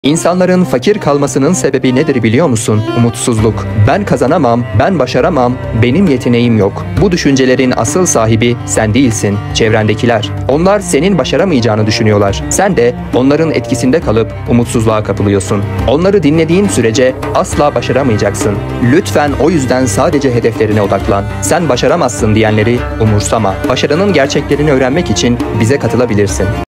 İnsanların fakir kalmasının sebebi nedir biliyor musun? Umutsuzluk. Ben kazanamam, ben başaramam, benim yeteneğim yok. Bu düşüncelerin asıl sahibi sen değilsin, çevrendekiler. Onlar senin başaramayacağını düşünüyorlar. Sen de onların etkisinde kalıp umutsuzluğa kapılıyorsun. Onları dinlediğin sürece asla başaramayacaksın. Lütfen o yüzden sadece hedeflerine odaklan. Sen başaramazsın diyenleri umursama. Başarının gerçeklerini öğrenmek için bize katılabilirsin.